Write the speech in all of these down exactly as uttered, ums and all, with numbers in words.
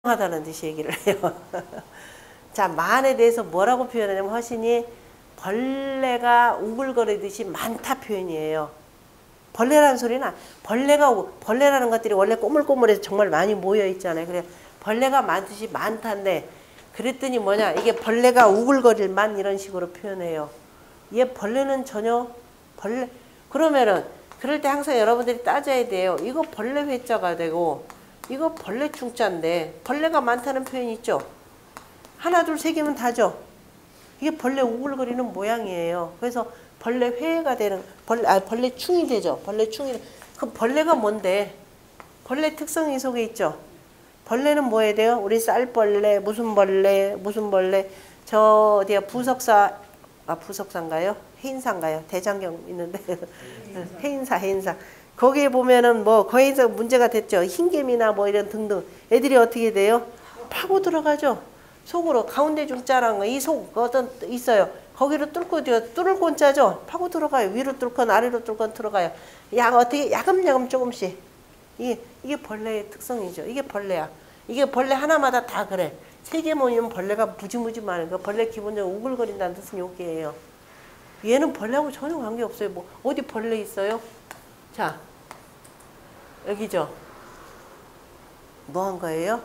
하다는 듯이 얘기를 해요. 자, 만에 대해서 뭐라고 표현하냐면 허신이 벌레가 우글거리듯이 많다 표현이에요. 벌레라는 소리는 벌레가 벌레라는 것들이 원래 꼬물꼬물해서 정말 많이 모여 있잖아요. 그래 벌레가 많듯이 많다인데 그랬더니 뭐냐 이게 벌레가 우글거릴만 이런 식으로 표현해요. 얘 벌레는 전혀 벌레 그러면은 그럴 때 항상 여러분들이 따져야 돼요. 이거 벌레 회자가 되고 이거 벌레 충자인데 벌레가 많다는 표현이 있죠. 하나 둘 세 개면 다죠. 이게 벌레 우글거리는 모양이에요. 그래서 벌레 회가 되는 벌레 아 벌레 충이 되죠. 벌레 충이 그 벌레가 뭔데? 벌레 특성이 속에 있죠. 벌레는 뭐 해야 돼요? 우리 쌀벌레 무슨 벌레 무슨 벌레 저 어디야 부석사 아 부석사인가요? 해인사인가요? 대장경 있는데 해인사 해인사 거기에 보면은 뭐 거기서 문제가 됐죠. 흰개미나 뭐 이런 등등 애들이 어떻게 돼요? 파고 들어가죠. 속으로 가운데 중자라는 거 이 속 어떤 있어요. 거기로 뚫고 뚫을 곤자죠. 파고 들어가요. 위로 뚫건 아래로 뚫건 들어가요. 약 어떻게 야금야금 조금씩 이게 이게 벌레의 특성이죠. 이게 벌레야. 이게 벌레 하나마다 다 그래. 세 개 모이면 벌레가 무지무지 많은 거. 벌레 기본적으로 우글거린다는 뜻은 요게예요. 얘는 벌레하고 전혀 관계없어요. 뭐 어디 벌레 있어요? 자 여기죠. 뭐 한 거예요?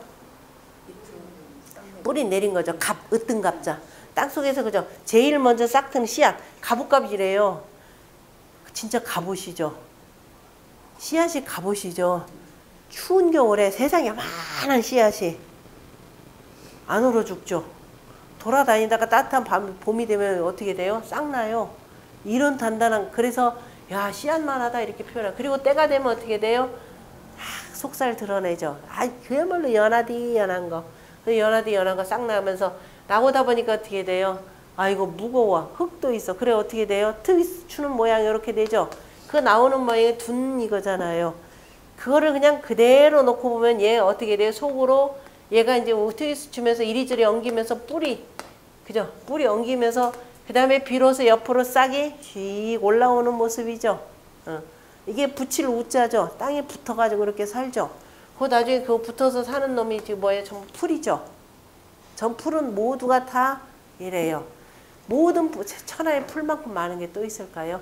뿌리 내린 거죠. 갑, 으뜸 갑자. 땅속에서 그죠. 제일 먼저 싹 트는 씨앗. 갑옷갑이래요. 진짜 갑옷이죠. 씨앗이 갑옷이죠. 추운 겨울에 세상에 많은 씨앗이 안 얼어 죽죠. 돌아다니다가 따뜻한 밤, 봄이 되면 어떻게 돼요? 싹 나요. 이런 단단한 그래서 야 씨앗만 하다 이렇게 표현해. 그리고 때가 되면 어떻게 돼요? 아, 속살 드러내죠. 아 그야말로 연하디 연한 거. 연하디 연한 거 싹 나면서 나오다 보니까 어떻게 돼요? 아 이거 무거워. 흙도 있어. 그래 어떻게 돼요? 트위스 추는 모양이 이렇게 되죠. 그 나오는 모양이 둔 이거잖아요. 그거를 그냥 그대로 놓고 보면 얘 어떻게 돼요? 속으로 얘가 이제 트위스 추면서 이리저리 엉기면서 뿌리 그죠? 뿌리 엉기면서 그 다음에 비로소 옆으로 싹이 씩 올라오는 모습이죠. 어. 이게 붙일 우자죠. 땅에 붙어가지고 이렇게 살죠. 그 나중에 그거 붙어서 사는 놈이 지금 뭐예요? 전부 풀이죠. 전 풀은 모두가 다 이래요. 모든 천하에 풀만큼 많은 게 또 있을까요?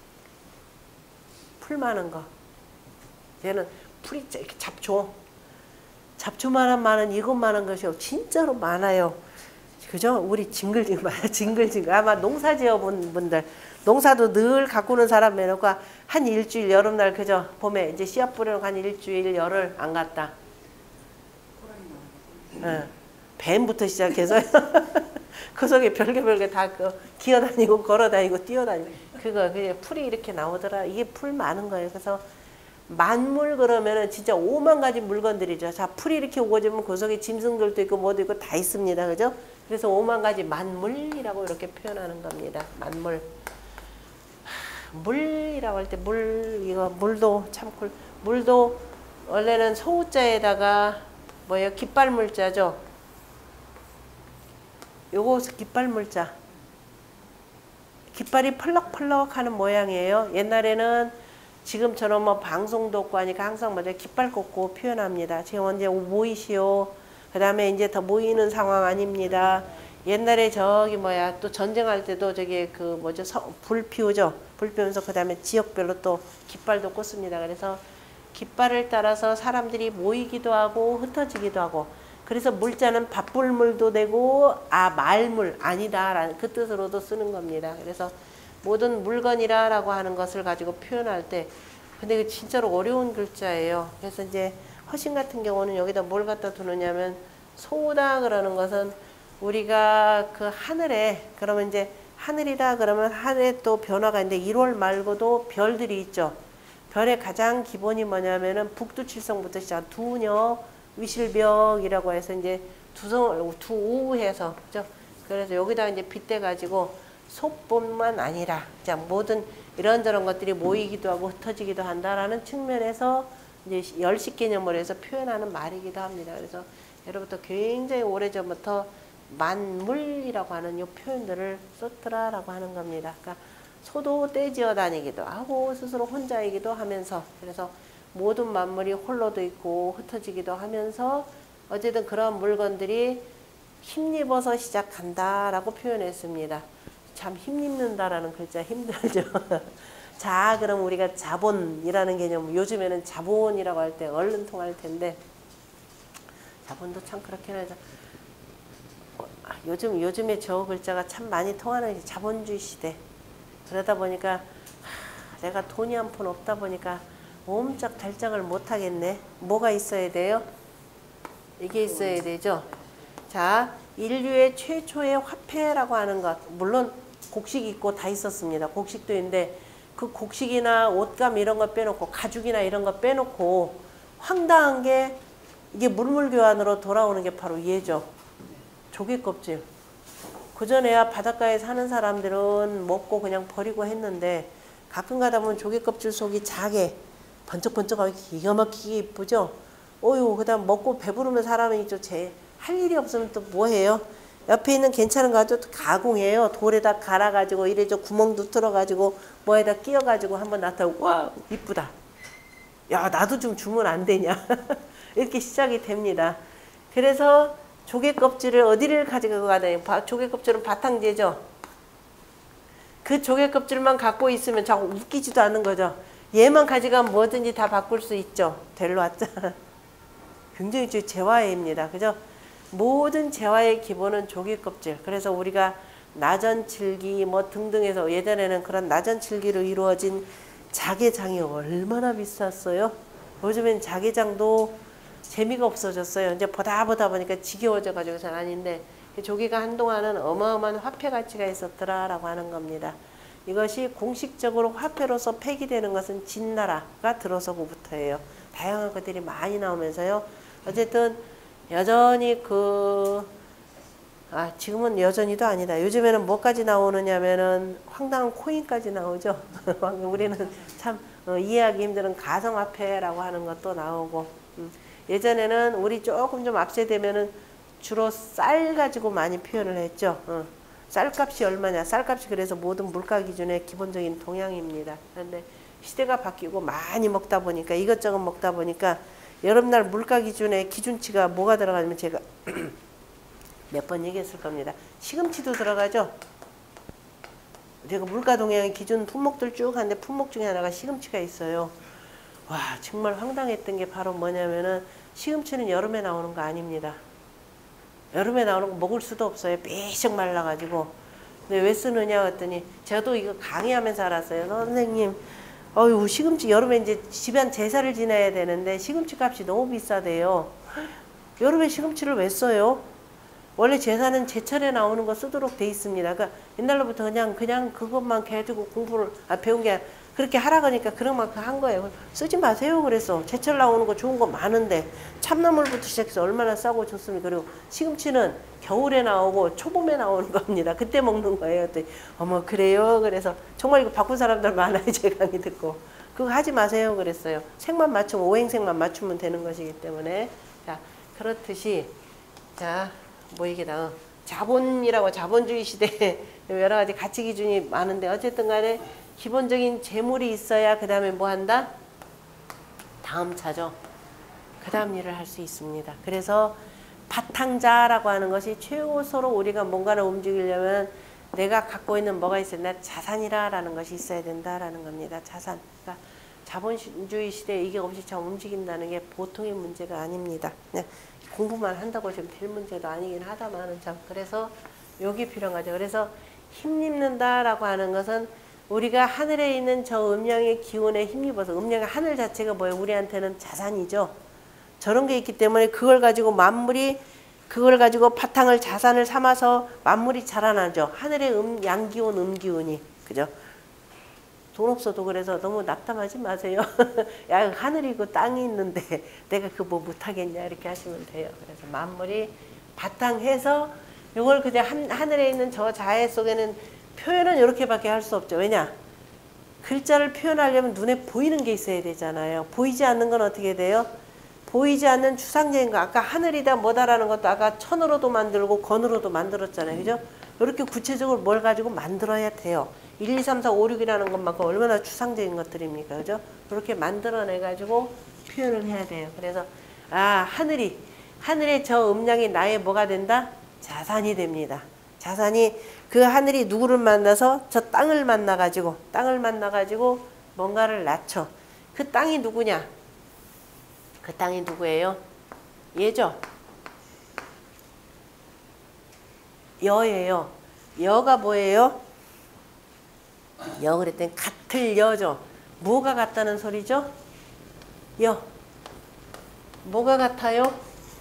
풀 많은 거. 얘는 풀이 이렇게 잡초. 잡초만한 많은 이것만한 것이 진짜로 많아요. 그죠? 우리 징글징글 많아요. 징글징글. 아마 농사 지어본 분들. 농사도 늘 가꾸는 사람 매놓고 한 일주일 여름날 그죠? 봄에 이제 씨앗 뿌려놓고 한 일주일 열흘 안 갔다. 어, 뱀부터 시작해서 그 속에 별게 별게 다 그 기어다니고 걸어다니고 뛰어다니고 그거 그게 풀이 이렇게 나오더라. 이게 풀 많은 거예요. 그래서 만물 그러면은 진짜 오만 가지 물건들이죠. 자 풀이 이렇게 우거지면 그 속에 짐승들도 있고 뭐도 있고 다 있습니다. 그죠? 그래서 오만 가지 만물이라고 이렇게 표현하는 겁니다. 만물. 물이라고 할 때 물 이거 물도 참 꿀. 물도 원래는 소자에다가 뭐예요? 깃발물자죠. 요거 깃발물자. 깃발이 펄럭펄럭 하는 모양이에요. 옛날에는 지금처럼 뭐 방송도 없고 하니까 항상 먼저 깃발 꽂고 표현합니다. 지금 언제 모이시오. 그 다음에 이제 더 모이는 상황 아닙니다. 옛날에 저기 뭐야 또 전쟁할 때도 저기 그 뭐죠 서, 불 피우죠. 불 피우면서 그 다음에 지역별로 또 깃발도 꽂습니다. 그래서 깃발을 따라서 사람들이 모이기도 하고 흩어지기도 하고 그래서 물자는 밥불물도 되고 아 말물 아니다 라는 그 뜻으로도 쓰는 겁니다. 그래서 모든 물건이라 라고 하는 것을 가지고 표현할 때 근데 그 진짜로 어려운 글자예요. 그래서 이제 허신 같은 경우는 여기다 뭘 갖다 두느냐면 소다 그러는 것은 우리가 그 하늘에 그러면 이제 하늘이다 그러면 하늘에 또 변화가 있는데 일월 말고도 별들이 있죠. 별의 가장 기본이 뭐냐면은 북두칠성부터 시작 두녀 위실벽이라고 해서 이제 두성 두우해서 그죠. 그래서 여기다 이제 빗대 가지고 소뿐만 아니라 자 모든 이런저런 것들이 모이기도 하고 흩어지기도 한다라는 측면에서 이제 열식 개념으로 해서 표현하는 말이기도 합니다. 그래서 예로부터 굉장히 오래전부터 만물이라고 하는 이 표현들을 썼더라라고 하는 겁니다. 그러니까 소도 떼지어 다니기도 하고 스스로 혼자이기도 하면서 그래서 모든 만물이 홀로도 있고 흩어지기도 하면서 어쨌든 그런 물건들이 힘입어서 시작한다라고 표현했습니다. 참 힘입는다라는 글자 힘들죠. 자, 그럼 우리가 자본이라는 개념, 요즘에는 자본이라고 할 때 얼른 통할 텐데, 자본도 참 그렇긴 하죠. 요즘, 요즘에 저 글자가 참 많이 통하는 게 자본주의 시대. 그러다 보니까, 하, 내가 돈이 한 푼 없다 보니까 옴짝 달짝을 못 하겠네. 뭐가 있어야 돼요? 이게 있어야 되죠. 자, 인류의 최초의 화폐라고 하는 것, 물론 곡식 있고 다 있었습니다. 곡식도 있는데 그 곡식이나 옷감 이런 거 빼놓고 가죽이나 이런 거 빼놓고 황당한 게 이게 물물교환으로 돌아오는 게 바로 얘죠. 조개 껍질. 그전에야 바닷가에 사는 사람들은 먹고 그냥 버리고 했는데 가끔 가다 보면 조개 껍질 속이 작게 번쩍번쩍하게 기가 막히게 이쁘죠. 어유 그다음 먹고 배부르면 사람이 있죠. 제 할 일이 없으면 또 뭐해요? 옆에 있는 괜찮은 거 가지고 또 가공해요. 돌에다 갈아가지고 이래저 구멍도 뚫어가지고 뭐에다 끼워가지고 한번 나타나고 와 이쁘다. 야 나도 좀 주면 안 되냐? 이렇게 시작이 됩니다. 그래서 조개 껍질을 어디를 가지고 가다니 조개 껍질은 바탕재죠. 그 조개 껍질만 갖고 있으면 자꾸 웃기지도 않는 거죠. 얘만 가져가면 뭐든지 다 바꿀 수 있죠. 될로 왔죠. 굉장히 재화입니다. 그죠? 모든 재화의 기본은 조개 껍질. 그래서 우리가 나전칠기 뭐 등등해서 예전에는 그런 나전칠기로 이루어진 자개장이 얼마나 비쌌어요. 요즘엔 자개장도 재미가 없어졌어요. 이제 보다 보다 보니까 지겨워져 가지고선 아닌데 조개가 한동안은 어마어마한 화폐 가치가 있었더라라고 하는 겁니다. 이것이 공식적으로 화폐로서 폐기되는 것은 진나라가 들어서고부터예요. 다양한 것들이 많이 나오면서요. 어쨌든 여전히 그, 아, 지금은 여전히도 아니다. 요즘에는 뭐까지 나오느냐면은 황당한 코인까지 나오죠. 우리는 참 어, 이해하기 힘든 가상화폐라고 하는 것도 나오고, 음. 예전에는 우리 조금 좀 앞세대면은 주로 쌀 가지고 많이 표현을 했죠. 어. 쌀값이 얼마냐. 쌀값이 그래서 모든 물가 기준의 기본적인 동향입니다. 그런데 시대가 바뀌고 많이 먹다 보니까 이것저것 먹다 보니까 여름날 물가 기준의 기준치가 뭐가 들어가냐면 제가 몇 번 얘기했을 겁니다. 시금치도 들어가죠. 제가 물가 동향의 기준 품목들 쭉 하는데 품목 중에 하나가 시금치가 있어요. 와 정말 황당했던 게 바로 뭐냐면은 시금치는 여름에 나오는 거 아닙니다. 여름에 나오는 거 먹을 수도 없어요. 삐쩍 말라가지고. 근데 왜 쓰느냐 했더니 저도 이거 강의하면서 알았어요. 선생님 어휴 시금치 여름에 이제 집안 제사를 지내야 되는데 시금치 값이 너무 비싸대요. 여름에 시금치를 왜 써요? 원래 제사는 제철에 나오는 거 쓰도록 돼 있습니다. 그러니까 옛날로부터 그냥 그냥 그것만 가지고 공부를 아, 배운 게 그렇게 하라 그러니까 그런 만큼 한 거예요. 쓰지 마세요 그래서. 제철 나오는 거 좋은 거 많은데 참나물부터 시작해서 얼마나 싸고 좋습니까. 그리고 시금치는 겨울에 나오고 초봄에 나오는 겁니다. 그때 먹는 거예요. 그랬더니 어머 그래요. 그래서 정말 이거 바꾼 사람들 많아요. 제 강의 듣고. 그거 하지 마세요 그랬어요. 색만 맞추면 오행색만 맞추면 되는 것이기 때문에. 자 그렇듯이 자 뭐 이게 나 자본이라고 자본주의 시대에 여러 가지 가치 기준이 많은데 어쨌든 간에 기본적인 재물이 있어야 그 다음에 뭐 한다? 다음 차죠. 그 다음 일을 할 수 있습니다. 그래서 바탕자라고 하는 것이 최우선으로 우리가 뭔가를 움직이려면 내가 갖고 있는 뭐가 있어야 된다? 자산이라는 것이 있어야 된다라는 겁니다. 자산. 그러니까 자본주의 시대에 이게 없이 참 움직인다는 게 보통의 문제가 아닙니다. 그냥 공부만 한다고 지금 될 문제도 아니긴 하다마는 참 그래서 여기 필요한 거죠. 그래서 힘입는다라고 하는 것은 우리가 하늘에 있는 저 음양의 기운에 힘입어서 음양의 하늘 자체가 뭐예요? 우리한테는 자산이죠. 저런 게 있기 때문에 그걸 가지고 만물이 그걸 가지고 바탕을 자산을 삼아서 만물이 자라나죠. 하늘의 음, 양기운, 음기운이. 그죠? 돈 없어도 그래서 너무 낙담하지 마세요. 야, 하늘이고 땅이 있는데 내가 그거 뭐 못하겠냐 이렇게 하시면 돼요. 그래서 만물이 바탕해서 이걸 그냥 한, 하늘에 있는 저 자해 속에는 표현은 이렇게밖에 할 수 없죠. 왜냐? 글자를 표현하려면 눈에 보이는 게 있어야 되잖아요. 보이지 않는 건 어떻게 돼요? 보이지 않는 추상적인 거. 아까 하늘이다 뭐다라는 것도 아까 천으로도 만들고 건으로도 만들었잖아요. 그죠? 이렇게 구체적으로 뭘 가지고 만들어야 돼요. 일, 이, 삼, 사, 오, 육이라는 것만큼 얼마나 추상적인 것들입니까? 그죠? 그렇게 만들어내가지고 표현을 해야 돼요. 그래서, 아, 하늘이, 하늘의 저 음량이 나의 뭐가 된다? 자산이 됩니다. 자산이 그 하늘이 누구를 만나서 저 땅을 만나가지고 땅을 만나가지고 뭔가를 낳죠. 그 땅이 누구냐? 그 땅이 누구예요? 얘죠. 여예요. 여가 뭐예요? 여 그랬더니 같을 여죠. 뭐가 같다는 소리죠? 여. 뭐가 같아요?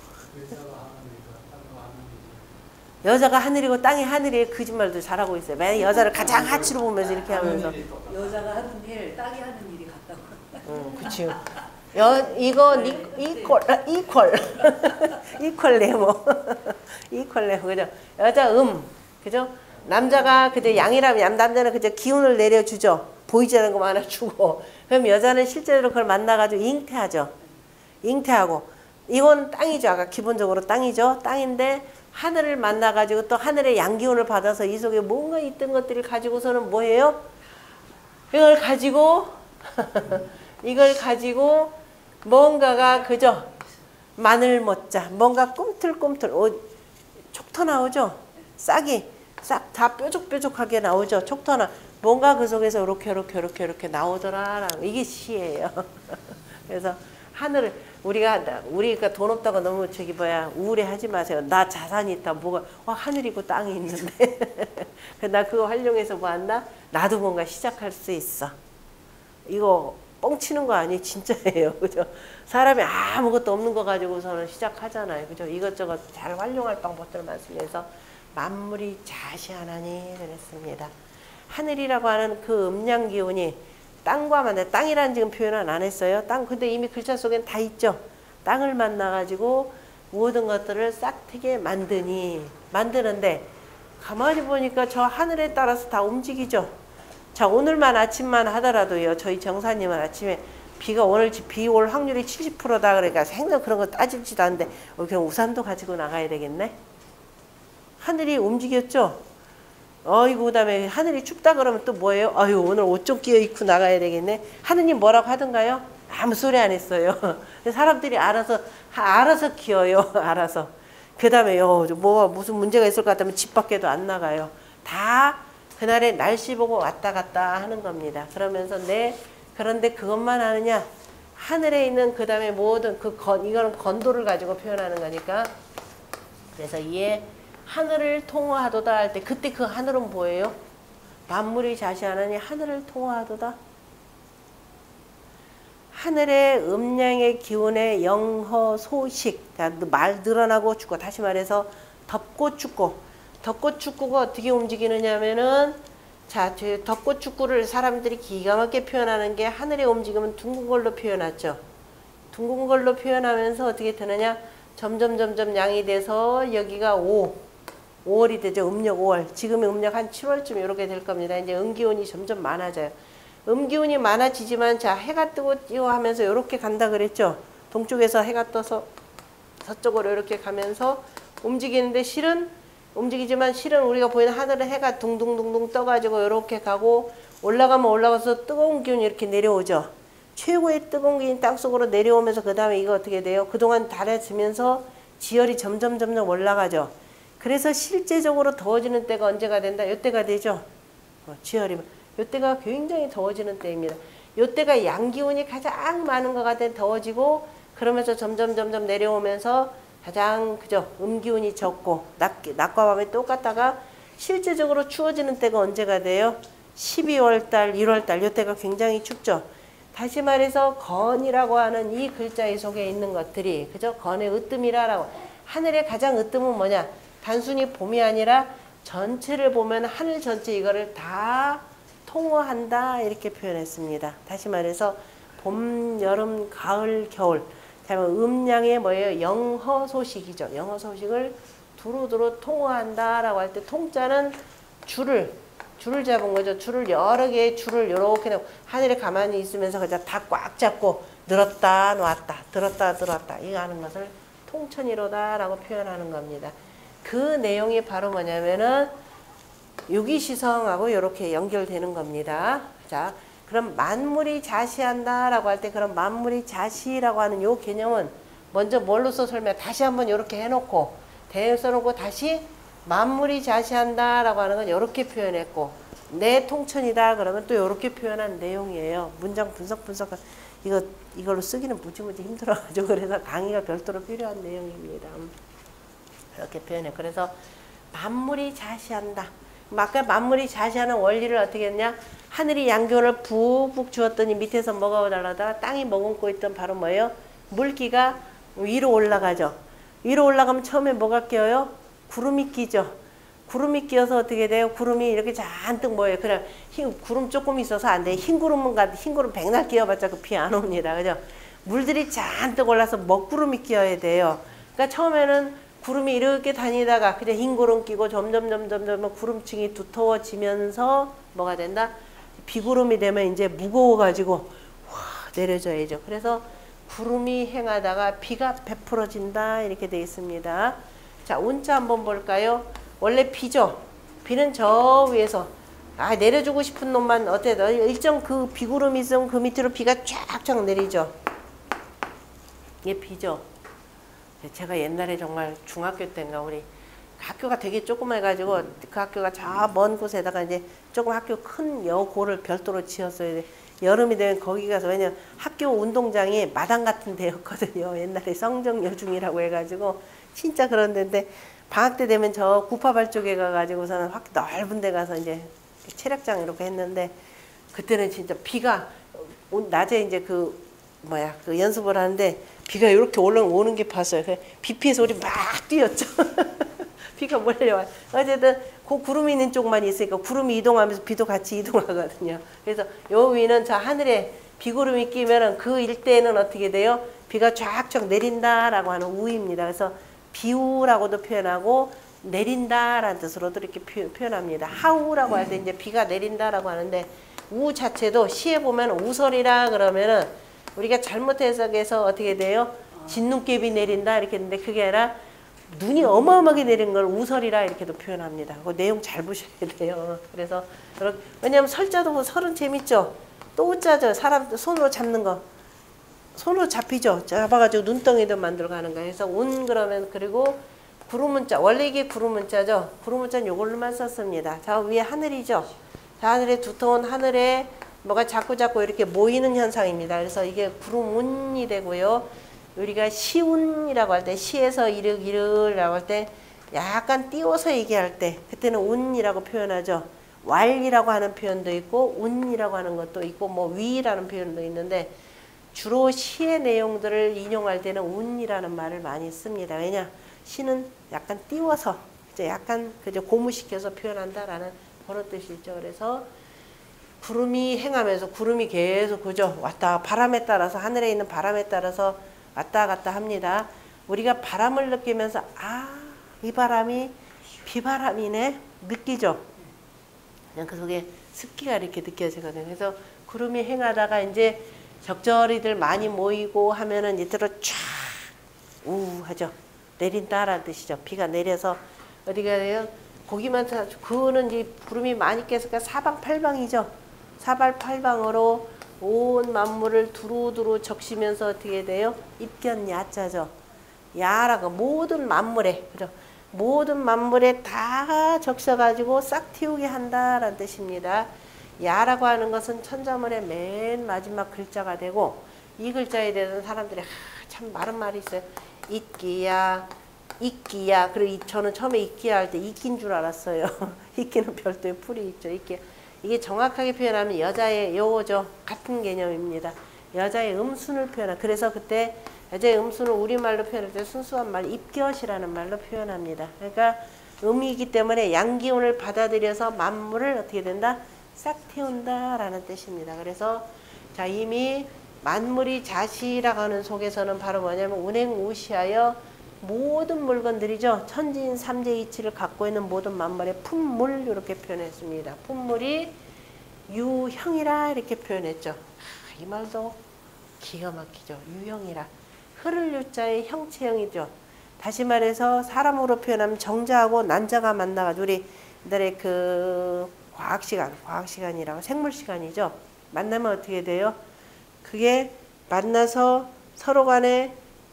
여자가 하늘이고 땅이 하늘이에요. 거짓말도 잘하고 있어요. 만약 여자를 가장 하치로 보면서 이렇게 하면서 여자가 하는 일, 땅이 하는 일이 같다고. 응, 그치. 여, 이거 니, 이퀄, 이퀄. 이퀄레모. 이퀄레모, 그죠? 여자 음, 그죠? 남자가 그저 양이라면 남자는 그저 기운을 내려주죠. 보이지 않는 거 하나 주고. 그럼 여자는 실제로 그걸 만나가지고 잉태하죠. 잉태하고. 이건 땅이죠. 아까 기본적으로 땅이죠. 땅인데 하늘을 만나가지고 또 하늘의 양기운을 받아서 이 속에 뭔가 있던 것들을 가지고서는 뭐예요? 이걸 가지고 이걸 가지고 뭔가가 그죠? 마늘 먹자. 뭔가 꿈틀꿈틀 어, 촉터 나오죠? 싹이 싹 다 뾰족뾰족하게 나오죠? 촉터나 뭔가 그 속에서 이렇게 이렇게 이렇게 이렇게 나오더라. 이게 시예요. 그래서 하늘을 우리가 우리가 돈 없다고 너무 저기 뭐야 우울해하지 마세요. 나 자산이 있다. 뭐가 와 하늘이고 땅이 있는데 나 그거 활용해서 뭐 한다? 나도 뭔가 시작할 수 있어. 이거 뻥치는 거 아니 진짜예요. 그죠? 사람이 아무것도 없는 거 가지고서는 시작하잖아요. 그죠? 이것저것 잘 활용할 방법들 말씀해서 만물이 자시하나니 그랬습니다. 하늘이라고 하는 그 음양 기운이 땅과 만나 땅이라는 지금 표현은 안 했어요. 땅 근데 이미 글자 속엔 다 있죠. 땅을 만나가지고 모든 것들을 싹트게 만드니 만드는데 가만히 보니까 저 하늘에 따라서 다 움직이죠. 자 오늘만 아침만 하더라도요. 저희 정사님은 아침에 비가 오늘 비 올 확률이 칠십 퍼센트다 그러니까 생전 그런 거 따지지도 않는데 어, 그냥 우산도 가지고 나가야 되겠네. 하늘이 움직였죠. 어이구 그다음에 하늘이 춥다 그러면 또 뭐예요? 아유 오늘 옷 좀 끼어 입고 나가야 되겠네. 하느님 뭐라고 하던가요? 아무 소리 안 했어요. 사람들이 알아서 알아서 키워요. 알아서. 그다음에 요 뭐 무슨 문제가 있을 것 같으면 집 밖에도 안 나가요. 다 그날의 날씨 보고 왔다 갔다 하는 겁니다. 그러면서 내 그런데 그것만 하느냐? 하늘에 있는 그다음에 모든 그 건 이거는 건도를 가지고 표현하는 거니까. 그래서 이에 하늘을 통화하도다 할 때 그때 그 하늘은 뭐예요? 만물이 자시하나니 하늘을 통화하도다. 하늘의 음량의 기운의 영허 소식 말 늘어나고 죽고 다시 말해서 덥고 춥고 덥고 춥고가 어떻게 움직이느냐 하면은 자 덥고 춥고를 사람들이 기가 막히게 표현하는 게 하늘의 움직임은 둥근 걸로 표현하죠. 둥근 걸로 표현하면서 어떻게 되느냐 점점 점점 양이 돼서 여기가 오 오월이 되죠. 음력 오월. 지금의 음력 한 칠월쯤 이렇게 될 겁니다. 이제 음기운이 점점 많아져요. 음기운이 많아지지만 자 해가 뜨고 띄워 하면서 이렇게 간다 그랬죠. 동쪽에서 해가 떠서 서쪽으로 이렇게 가면서 움직이는데 실은 움직이지만 실은 우리가 보이는 하늘에 해가 둥둥둥둥 떠가지고 이렇게 가고 올라가면 올라가서 뜨거운 기운이 이렇게 내려오죠. 최고의 뜨거운 기운이 땅속으로 내려오면서 그 다음에 이거 어떻게 돼요? 그동안 달아지면서 지열이 점점 점점 올라가죠. 그래서 실제적으로 더워지는 때가 언제가 된다? 이때가 되죠. 어, 지열이면. 이때가 굉장히 더워지는 때입니다. 이때가 양기운이 가장 많은 것 같아 더워지고 그러면서 점점 점점 내려오면서 가장 그죠 음기운이 적고 낮, 낮과 밤이 똑같다가 실제적으로 추워지는 때가 언제가 돼요? 십이월 달, 일월 달 이때가 굉장히 춥죠. 다시 말해서 건이라고 하는 이 글자의 속에 있는 것들이 그죠 건의 으뜸이라라고 하늘의 가장 으뜸은 뭐냐? 단순히 봄이 아니라 전체를 보면 하늘 전체 이거를 다 통화한다 이렇게 표현했습니다. 다시 말해서 봄, 여름, 가을, 겨울 음량의 뭐예요? 영허 소식이죠. 영허 소식을 두루두루 통화한다라고 할 때 통자는 줄을 줄을 잡은 거죠. 줄을 여러 개의 줄을 이렇게 하늘에 가만히 있으면서 그냥 다 꽉 잡고 늘었다 놨다 들었다 들었다 이거 하는 것을 통천이로다라고 표현하는 겁니다. 그 내용이 바로 뭐냐면은 유기시성하고 이렇게 연결되는 겁니다. 자, 그럼 만물이 자시한다라고 할 때 그럼 만물이 자시라고 하는 요 개념은 먼저 뭘로써 설명, 다시 한번 이렇게 해놓고, 대응 써놓고 다시 만물이 자시한다 라고 하는 건 이렇게 표현했고, 내 통천이다 그러면 또 이렇게 표현한 내용이에요. 문장 분석 분석 이거 이걸로 쓰기는 무지무지 힘들어가지고 그래서 강의가 별도로 필요한 내용입니다. 이렇게 표현해. 그래서 만물이 자시한다. 아까 만물이 자시하는 원리를 어떻게 했냐? 하늘이 양기운을 푹푹 주었더니 밑에서 뭐가 올라다가 땅이 머금고 있던 바로 뭐예요? 물기가 위로 올라가죠. 위로 올라가면 처음에 뭐가 끼어요? 구름이 끼죠. 구름이 끼어서 어떻게 돼요? 구름이 이렇게 잔뜩 모여요. 그냥 흰 구름 조금 있어서 안 돼. 흰 구름은 가 흰 구름 백날 끼어봤자 그 비 안 옵니다. 그죠? 물들이 잔뜩 올라서 먹구름이 끼어야 돼요. 그러니까 처음에는 구름이 이렇게 다니다가 그냥 흰 구름 끼고 점점 점점 점점 구름층이 두터워지면서 뭐가 된다? 비구름이 되면 이제 무거워가지고 와 내려져야죠. 그래서 구름이 행하다가 비가 베풀어진다 이렇게 되어 있습니다. 자, 운자 한번 볼까요? 원래 비죠. 비는 저 위에서 아 내려주고 싶은 놈만 어때? 일정 그 비구름이 있으면 그 밑으로 비가 쫙쫙 내리죠. 이게 비죠. 제가 옛날에 정말 중학교 때인가 우리 학교가 되게 조그매가지고 그 학교가 저 먼 곳에다가 이제 조금 학교 큰 여고를 별도로 지었어요. 여름이 되면 거기 가서 왜냐면 학교 운동장이 마당 같은 데였거든요. 옛날에 성정여중이라고 해가지고 진짜 그런 데인데 방학 때 되면 저 구파발 쪽에 가가지고서는 확 넓은 데 가서 이제 체력장 이렇게 했는데 그때는 진짜 비가 낮에 이제 그 뭐야 그 연습을 하는데 비가 이렇게 올라오는 게 봤어요. 비 피해 소리 막 뛰었죠. 비가 몰려와. 어쨌든 그 구름이 있는 쪽만 있으니까 구름이 이동하면서 비도 같이 이동하거든요. 그래서 요 위는 저 하늘에 비구름이 끼면은 그 일대에는 어떻게 돼요? 비가 쫙쫙 내린다라고 하는 우입니다. 그래서 비우라고도 표현하고 내린다라는 뜻으로도 이렇게 표현합니다. 하우라고 할 때 이제 비가 내린다라고 하는데 우 자체도 시에 보면 우설이라 그러면은 우리가 잘못 해석해서 어떻게 돼요? 진눈깨비 내린다 이렇게 했는데 그게 아니라 눈이 어마어마하게 내린 걸 우설이라 이렇게도 표현합니다. 그 내용 잘 보셔야 돼요. 그래서 왜냐하면 설자도 설은 재밌죠. 또 우자죠. 사람 손으로 잡는 거. 손으로 잡히죠. 잡아가지고 눈덩이도 만들고 하는 거예요. 그래서 운 그러면 그리고 구름문자. 원래 이게 구름문자죠. 구름문자는 요걸로만 썼습니다. 자 위에 하늘이죠. 자 하늘에 두터운 하늘에 뭐가 자꾸 자꾸 이렇게 모이는 현상입니다. 그래서 이게 구름운이 되고요. 우리가 시운이라고 할 때 시에서 이륵 이륵이라고 할 때 약간 띄워서 얘기할 때 그때는 운이라고 표현하죠. 왈이라고 하는 표현도 있고 운이라고 하는 것도 있고 뭐 위라는 표현도 있는데 주로 시의 내용들을 인용할 때는 운이라는 말을 많이 씁니다. 왜냐? 시는 약간 띄워서 이제 약간 그저 고무시켜서 표현한다라는 그런 뜻이 있죠. 그래서 구름이 행하면서 구름이 계속 그죠 왔다 바람에 따라서 하늘에 있는 바람에 따라서 왔다 갔다 합니다. 우리가 바람을 느끼면서 아 이 바람이 비바람이네 느끼죠. 그냥 그 속에 습기가 이렇게 느껴지거든요. 그래서 구름이 행하다가 이제 적절히들 많이 모이고 하면은 이대로 쫙우 하죠. 내린다라는 뜻이죠. 비가 내려서 어디가 돼요? 거기만 그거는 이제 구름이 많이 깨서가 사방팔방이죠. 사방팔방으로 온 만물을 두루두루 적시면서 어떻게 돼요? 입견 야자죠. 야라고 모든 만물에 그죠? 모든 만물에 다 적셔가지고 싹 틔우게 한다라는 뜻입니다. 야라고 하는 것은 천자문의 맨 마지막 글자가 되고 이 글자에 대해서는 사람들이 하, 참 많은 말이 있어요. 있기야, 있기야. 그리고 저는 처음에 있기야 할 때 있긴 줄 알았어요. 있기는 별도의 풀이 있죠. 있기. 이게 정확하게 표현하면 여자의 요죠. 같은 개념입니다. 여자의 음순을 표현하. 그래서 그때 여자의 음순을 우리말로 표현할 때 순수한 말 입견이라는 말로 표현합니다. 그러니까 음이기 때문에 양기운을 받아들여서 만물을 어떻게 된다? 싹 틔운다라는 뜻입니다. 그래서 자 이미 만물이 자시라고 하는 속에서는 바로 뭐냐면 운행우시하여 모든 물건들이죠. 천지인 삼재이치를 갖고 있는 모든 만물의 품물 이렇게 표현했습니다. 품물이 유형이라 이렇게 표현했죠. 아, 이 말도 기가 막히죠. 유형이라. 흐를 유자의 형체형이죠. 다시 말해서 사람으로 표현하면 정자하고 난자가 만나가지고 우리 옛날에 그 과학시간, 과학시간이라고 생물시간이죠. 만나면 어떻게 돼요? 그게 만나서 서로 간에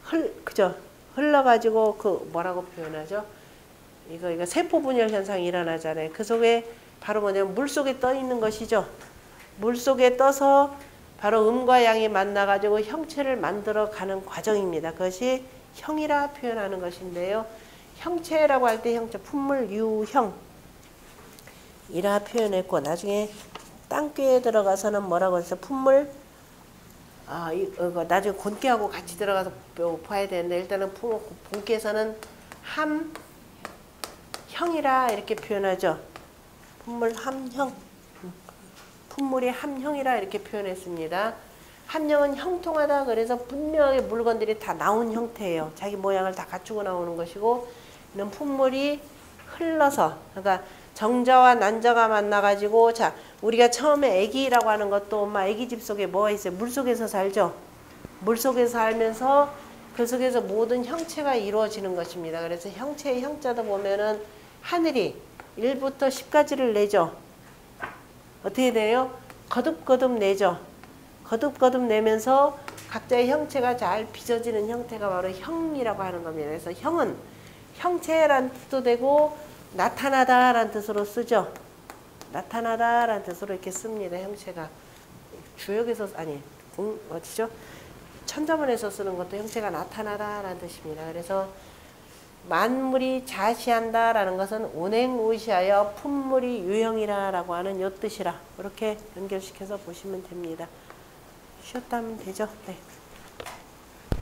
흘 그죠? 흘러가지고 그 뭐라고 표현하죠? 이거 이거 세포 분열 현상이 일어나잖아요. 그 속에 바로 뭐냐면 물 속에 떠 있는 것이죠. 물 속에 떠서 바로 음과 양이 만나가지고 형체를 만들어 가는 과정입니다. 그것이 형이라 표현하는 것인데요. 형체라고 할 때 형체, 품물, 유형 이라 표현했고 나중에 땅꾀에 들어가서는 뭐라고 해서 품물 아, 이거 나중에 곤깨하고 같이 들어가서 봐야 되는데 일단은 본께서는 함 형이라 이렇게 표현하죠. 품물 함형 품물이 함형이라 이렇게 표현했습니다. 함형은 형통하다 그래서 분명하게 물건들이 다 나온 형태예요. 자기 모양을 다 갖추고 나오는 것이고 이런 품물이 흘러서 그러니까 정자와 난자가 만나가지고 자 우리가 처음에 애기라고 하는 것도 엄마 애기집 속에 뭐가 있어요? 물속에서 살죠. 물속에서 살면서 그 속에서 모든 형체가 이루어지는 것입니다. 그래서 형체의 형자도 보면은 하늘이 일부터 십까지를 내죠. 어떻게 돼요? 거듭거듭 내죠. 거듭거듭 내면서 각자의 형체가 잘 빚어지는 형태가 바로 형이라고 하는 겁니다. 그래서 형은 형체란 뜻도 되고 나타나다라는 뜻으로 쓰죠. 나타나다라는 뜻으로 이렇게 씁니다. 형체가 주역에서 아니 공 어디죠? 천자문에서 쓰는 것도 형체가 나타나다라는 뜻입니다. 그래서 만물이 자시한다라는 것은 운행무시하여 품물이 유형이라라고 하는 요 뜻이라 그렇게 연결시켜서 보시면 됩니다. 쉬었다 하면 되죠. 네.